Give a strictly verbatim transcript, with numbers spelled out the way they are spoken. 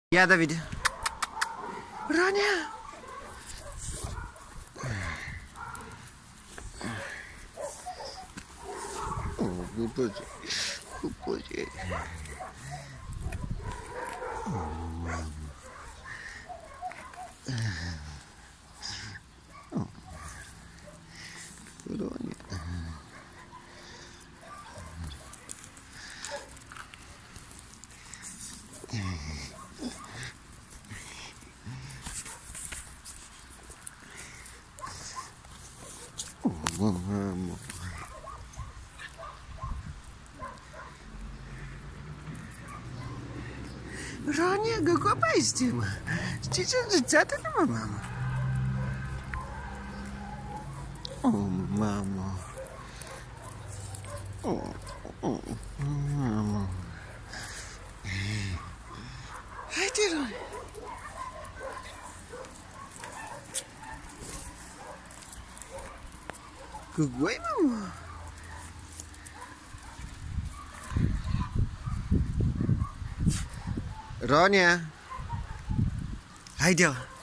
Ja, David. Rania! O, głupocie. Głupocie. O, mamo. O. Rania. O, mamo. Rania, какой постим? Сейчас же цата на мама. О, мама. О, о, мама. Haydi Rania. Какой мама? Rania. Haydi.